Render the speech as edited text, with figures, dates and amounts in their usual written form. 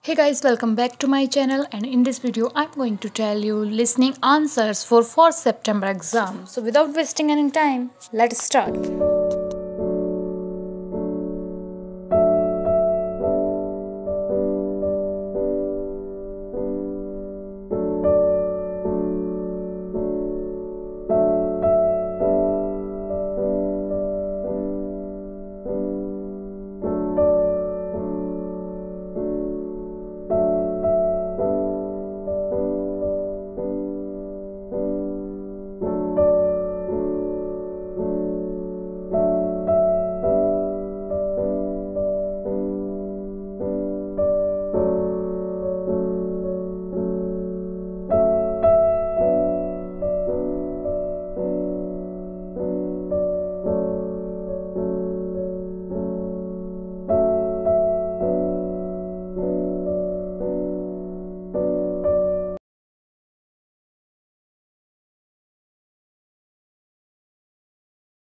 Hey guys, welcome back to my channel, and in this video I'm going to tell you listening answers for 4th September exam. So without wasting any time, let's start.